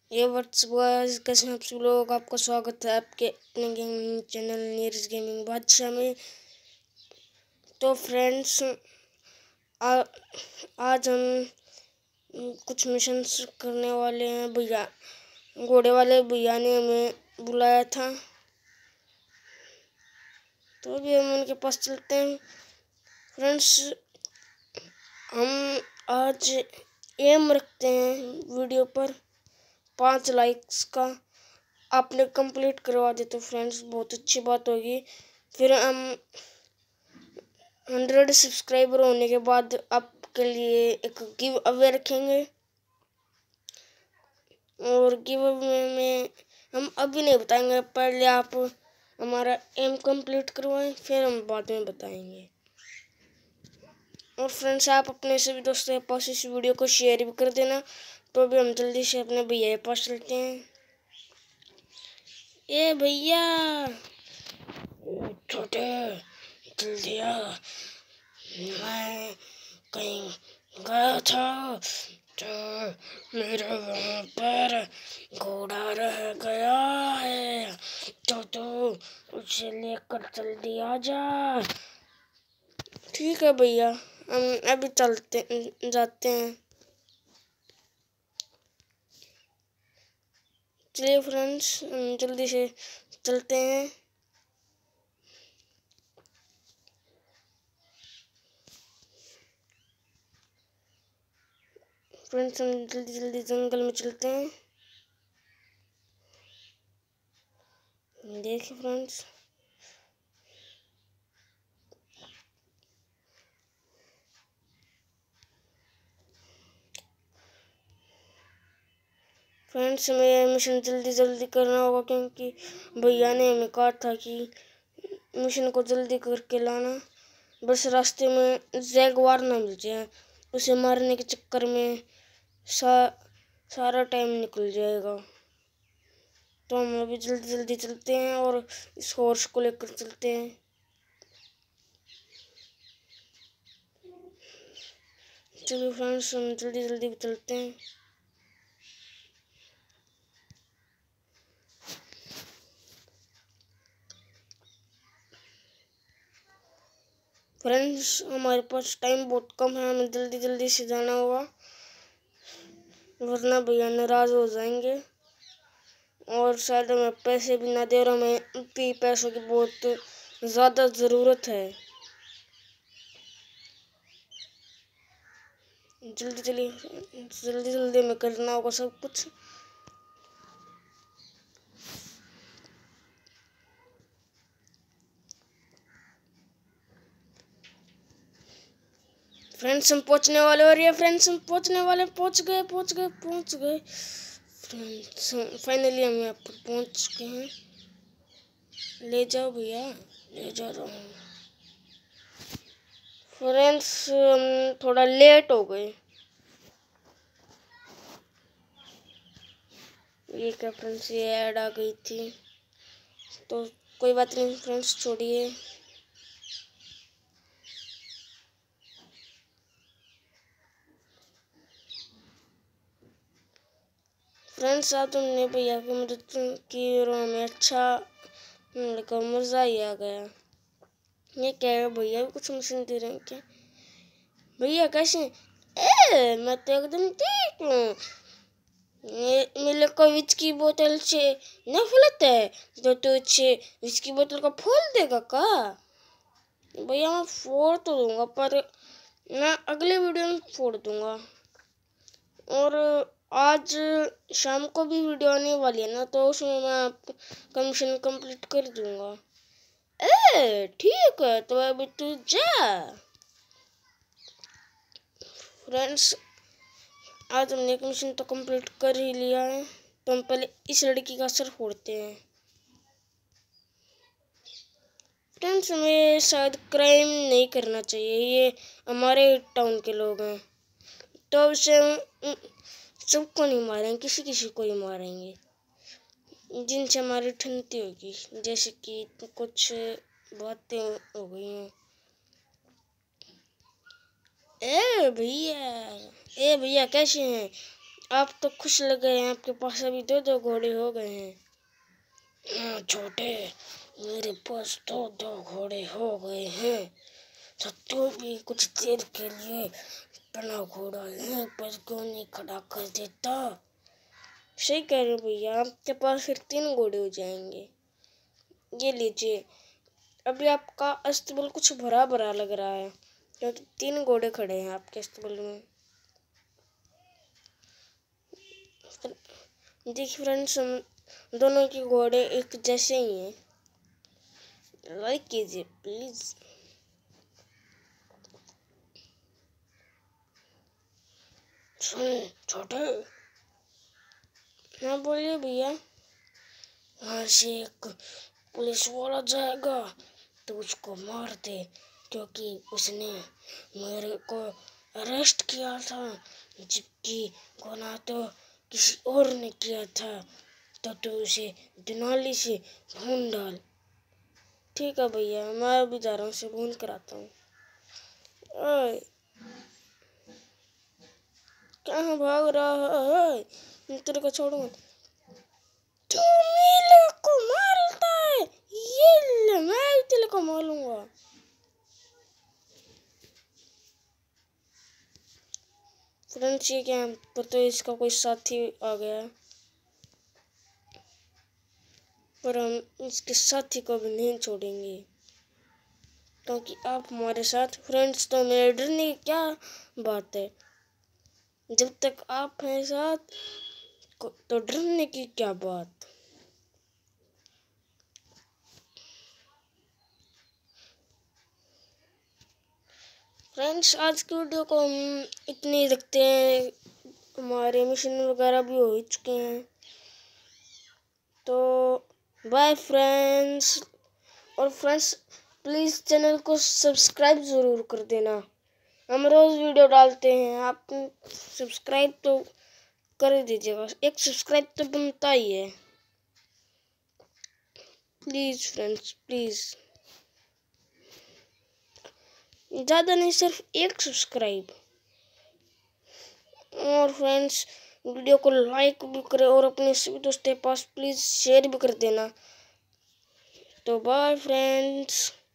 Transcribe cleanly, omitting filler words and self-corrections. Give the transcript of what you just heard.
ये what's boys, कैसे हैं आप सब लोग। आपका स्वागत है आपके अपने गेमिंग चैनल नीरज गेमिंग बादशाह में। तो फ्रेंड्स, आज हम कुछ मिशंस करने वाले हैं। भैया, घोड़े वाले भैया ने हमें बुलाया था, तो अभी हम उनके पास चलते हैं। फ्रेंड्स, हम आज एम रखते हैं वीडियो पर 5 लाइक्स का। आपने कंप्लीट करवा दे तो फ्रेंड्स बहुत अच्छी बात होगी। फिर हम 100 सब्सक्राइबर होने के बाद आपके लिए एक गिव अवे रखेंगे, और गिव अवे में हम अभी नहीं बताएंगे, पहले आप हमारा एम कंप्लीट करवाएं, फिर हम बाद में बताएंगे। और फ्रेंड्स, आप अपने सभी दोस्तों के पास इस वीडियो को शेयर भी कर देना। तो अभी हम जल्दी से अपने भैया के पास चलते हैं। ए भैया, छोटे जल्दी आ, मैं कहीं गया था तो मेरा वहाँ पर घोड़ा रह गया है, तो उसे लेकर जल्दी आ जा। ठीक है भैया, हम अभी जाते हैं। चलिए फ्रेंड्स, हम जल्दी से चलते हैं। फ्रेंड्स, हम जल्दी जल्दी जंगल में चलते हैं। देखिए फ्रेंड्स, हमें मिशन जल्दी जल्दी करना होगा, क्योंकि भैया ने हमें कहा था कि मिशन को जल्दी करके लाना। बस रास्ते में जैगवार ना मिल जाए, उसे मारने के चक्कर में सारा टाइम निकल जाएगा। तो हम अभी जल्दी जल्दी चलते हैं और इस हॉर्स को लेकर चलते हैं। चलिए फ्रेंड्स, हम जल्दी जल्दी चलते हैं। फ्रेंड्स, हमारे पास टाइम बहुत कम है, हमें जल्दी जल्दी से जाना होगा, वरना भैया नाराज हो जाएंगे और शायद हमें पैसे भी ना दे, और हमें पैसों की बहुत ज़्यादा ज़रूरत है। जल्दी जल्दी जल्दी हमें करना होगा सब कुछ। फ्रेंड्स, हम पहुंचने वाले, और ये फ्रेंड्स हम पहुंचने वाले, पहुंच गए फ्रेंड्स। फाइनली हम यहाँ पर पहुंच चुके हैं। ले जाओ भैया, ले जा रहा हूँ। फ्रेंड्स, हम थोड़ा लेट हो गए। ये क्या फ्रेंड्स, ये ऐड आ गई थी, तो कोई बात नहीं फ्रेंड्स, छोड़िए। फ्रेंड्स, आज तुमने भैया की मदद की और हमें अच्छा लगा, मज़ा ही आ गया। ये क्या है, भैया भी कुछ मिशन दे रहे हैं क्या? भैया कैसे? मैं तो एकदम ठीक हूँ। मेरे को विस्की बोतल से नफरत है, तो तुझे विस्की बोतल का फोड़ देगा का? भैया मैं फोड़ तो दूंगा, पर मैं अगले वीडियो में फोड़ दूंगा। और आज शाम को भी वीडियो आने वाली है ना, तो उसमें मैं कमीशन कंप्लीट कर दूंगा। ठीक है, तो अभी तू जा। फ्रेंड्स, आज हमने एक मिशन तो कंप्लीट कर ही लिया है, तो हम पहले इस लड़की का सर फोड़ते हैं। फ्रेंड्स, हमें शायद क्राइम नहीं करना चाहिए, ये हमारे टाउन के लोग हैं, तो उसे हम सबको नहीं मारेंगे, किसी किसी को ही मारेंगे जिनसे हमारी ठनती होगी, जैसे कि कुछ बातें हो गई हैं। ए भैया कैसे हैं? आप तो खुश लग गए हैं, आपके पास अभी 2-2 घोड़े हो गए हैं। हाँ छोटे, मेरे पास 2-2 घोड़े हो गए हैं, तो तू भी कुछ देर के लिए अपना घोड़ा यहीं पर क्यों नहीं खड़ा कर देता? सही कह रहे हो भैया, आपके पास फिर 3 घोड़े हो जाएंगे। ये लीजिए, अभी आपका अस्तबल कुछ भरा भरा लग रहा है क्योंकि 3 घोड़े खड़े हैं आपके अस्तबल में। देखिए फ्रेंड्स, हम दोनों के घोड़े एक जैसे ही हैं। लाइक कीजिए प्लीज। सुन छोटे। हाँ बोलिए भैया। वहाँ से एक पुलिस वाला जाएगा तो उसको मार दे, क्योंकि उसने मेरे को अरेस्ट किया था, जबकि गुनाह तो किसी और ने किया था। तो तू उसे दुनाली से भून डाल। ठीक है भैया, मैं अभी जा रहा हूँ, उसे भून कर आता हूँ। ओए कहाँ भाग रहा है? मैं तेरे को छोड़ूंगा। तू मेरे को मारता है, ये ले मैं तेरे को मारूंगा। फ्रेंड्स ये क्या, पर तो इसका कोई साथी आ गया, पर हम इसके साथी को भी नहीं छोड़ेंगे, क्योंकि आप हमारे साथ। फ्रेंड्स तो मेरे डरने की क्या बात है, जब तक आप हैं साथ तो डरने की क्या बात। फ्रेंड्स आज की वीडियो को हम इतनी रखते हैं, हमारे मिशन वगैरह भी हो ही चुके हैं। तो बाय फ्रेंड्स। और फ्रेंड्स प्लीज़ चैनल को सब्सक्राइब ज़रूर कर देना, हम रोज़ वीडियो डालते हैं, आप सब्सक्राइब तो कर दीजिएगा, एक सब्सक्राइब तो बनता ही है। प्लीज़ फ्रेंड्स प्लीज़, ज़्यादा नहीं, सिर्फ एक सब्सक्राइब। और फ्रेंड्स वीडियो को लाइक भी करें और अपने सभी दोस्तों के पास प्लीज़ शेयर भी कर देना। तो बाय फ्रेंड्स।